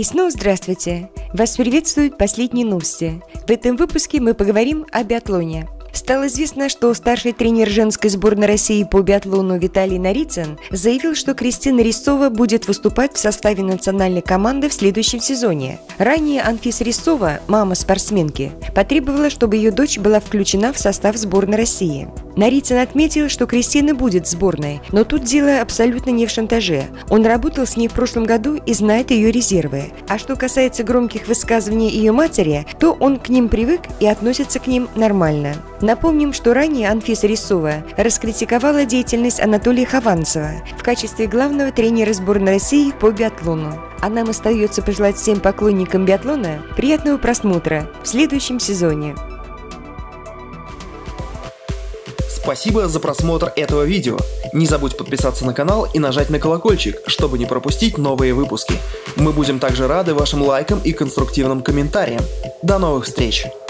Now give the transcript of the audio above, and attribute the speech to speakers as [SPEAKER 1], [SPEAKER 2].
[SPEAKER 1] И снова здравствуйте! Вас приветствуют последние новости. В этом выпуске мы поговорим о биатлоне. Стало известно, что старший тренер женской сборной России по биатлону Виталий Нарицын заявил, что Кристина Резцова будет выступать в составе национальной команды в следующем сезоне. Ранее Анфиса Резцова, мама спортсменки, потребовала, чтобы ее дочь была включена в состав сборной России. Нарицын отметил, что Кристина будет в сборной, но тут дело абсолютно не в шантаже. Он работал с ней в прошлом году и знает ее резервы. А что касается громких высказываний ее матери, то он к ним привык и относится к ним нормально. Напомним, что ранее Анфиса Резцова раскритиковала деятельность Анатолия Хованцева в качестве главного тренера сборной России по биатлону. А нам остается пожелать всем поклонникам биатлона приятного просмотра в следующем сезоне.
[SPEAKER 2] Спасибо за просмотр этого видео. Не забудь подписаться на канал и нажать на колокольчик, чтобы не пропустить новые выпуски. Мы будем также рады вашим лайкам и конструктивным комментариям. До новых встреч!